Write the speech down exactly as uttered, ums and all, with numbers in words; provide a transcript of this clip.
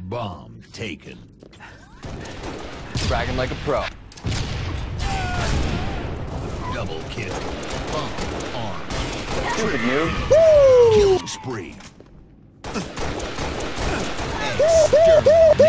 Bomb taken. Bragging like a pro. Double kill. Bomb armed. Stupid noob. Killing spree. Exterminate.